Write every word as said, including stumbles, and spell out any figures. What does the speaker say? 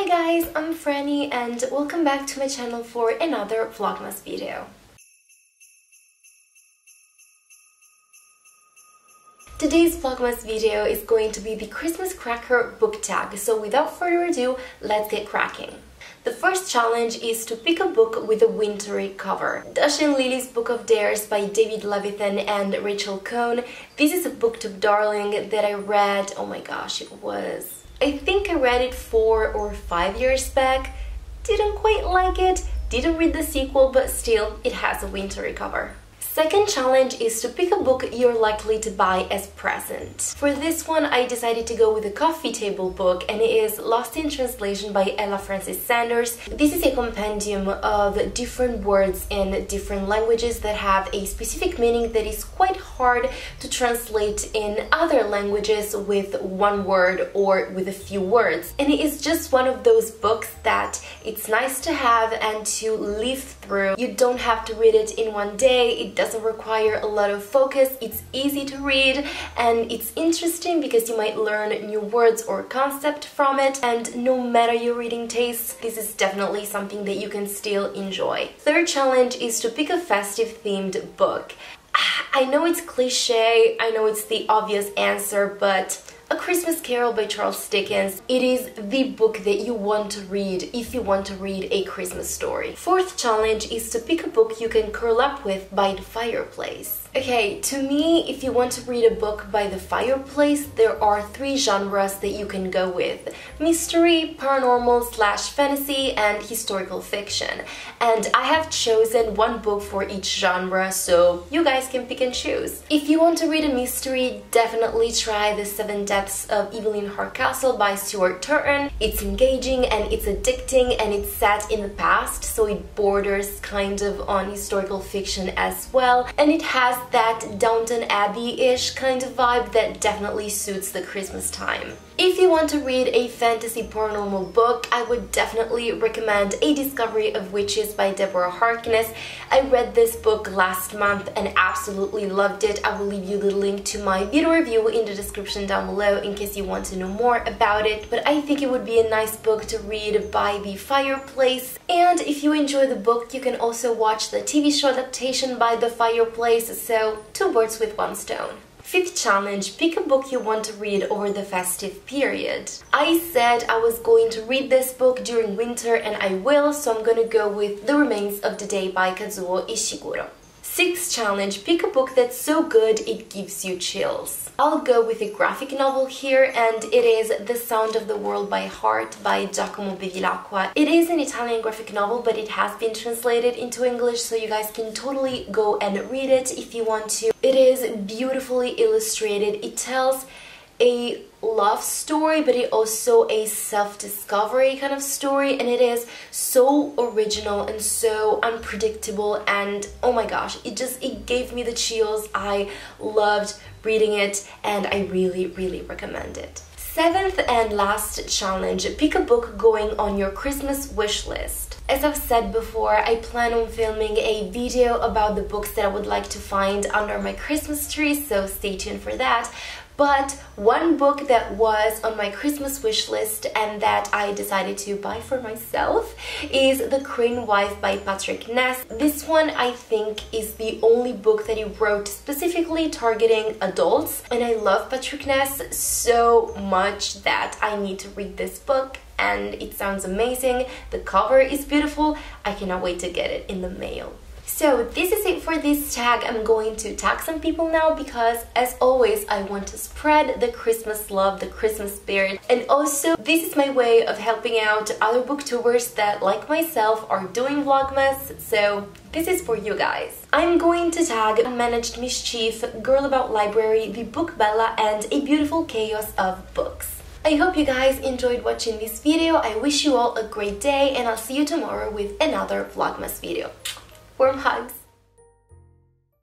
Hi guys, I'm Franny and welcome back to my channel for another Vlogmas video. Today's Vlogmas video is going to be the Christmas Cracker book tag, so without further ado, let's get cracking. The first challenge is to pick a book with a wintry cover. Dasha and Lily's Book of Dares by David Levithan and Rachel Cohn. This is a booktube darling that I read, oh my gosh, it was... I think I read it four or five years back. Didn't quite like it, didn't read the sequel, but still, it has a wintry cover. Second challenge is to pick a book you're likely to buy as present. For this one, I decided to go with a coffee table book, and it is Lost in Translation by Ella Francis Sanders. This is a compendium of different words in different languages that have a specific meaning that is quite hard to translate in other languages with one word or with a few words. And it is just one of those books that it's nice to have and to live through. You don't have to read it in one day. It doesn't doesn't require a lot of focus, it's easy to read, and it's interesting because you might learn new words or concept from it, and no matter your reading taste, this is definitely something that you can still enjoy. Third challenge is to pick a festive themed book. I know it's cliche, I know it's the obvious answer, but A Christmas Carol by Charles Dickens, it is the book that you want to read if you want to read a Christmas story. Fourth challenge is to pick a book you can curl up with by the fireplace. Okay, to me, if you want to read a book by the fireplace, there are three genres that you can go with. Mystery, paranormal slash fantasy, and historical fiction. And I have chosen one book for each genre, so you guys can pick and choose. If you want to read a mystery, definitely try The Seven Deaths of Evelyn Hardcastle by Stuart Turton. It's engaging and it's addicting and it's set in the past, so it borders kind of on historical fiction as well. And it has that Downton Abbey-ish kind of vibe that definitely suits the Christmas time. If you want to read a fantasy paranormal book, I would definitely recommend A Discovery of Witches by Deborah Harkness. I read this book last month and absolutely loved it. I will leave you the link to my video review in the description down below in case you want to know more about it. But I think it would be a nice book to read by the fireplace. And if you enjoy the book, you can also watch the T V show adaptation by the fireplace, so two birds with one stone. Fifth challenge, pick a book you want to read over the festive period. I said I was going to read this book during winter and I will, so I'm gonna go with The Remains of the Day by Kazuo Ishiguro. Sixth challenge, pick a book that's so good it gives you chills. I'll go with a graphic novel here, and it is The Sound of the World by Heart by Giacomo Bevilacqua. It is an Italian graphic novel, but it has been translated into English, so you guys can totally go and read it if you want to. It is beautifully illustrated. It tells a love story, but it also a self-discovery kind of story, and it is so original and so unpredictable, and oh my gosh, it just it gave me the chills. I loved reading it and I really really recommend it. Seventh and last challenge, pick a book going on your Christmas wish list. As I've said before, I plan on filming a video about the books that I would like to find under my Christmas tree, so stay tuned for that. But one book that was on my Christmas wish list and that I decided to buy for myself is The Crane Wife by Patrick Ness. This one I think is the only book that he wrote specifically targeting adults, and I love Patrick Ness so much that I need to read this book, and it sounds amazing. The cover is beautiful. I cannot wait to get it in the mail. So this is it for this tag. I'm going to tag some people now because, as always, I want to spread the Christmas love, the Christmas spirit, and also this is my way of helping out other booktubers that, like myself, are doing Vlogmas, so this is for you guys. I'm going to tag Unmanaged Mischief, Girl About Library, The Book Bella, and A Beautiful Chaos of Books. I hope you guys enjoyed watching this video. I wish you all a great day, and I'll see you tomorrow with another Vlogmas video. Warm hugs!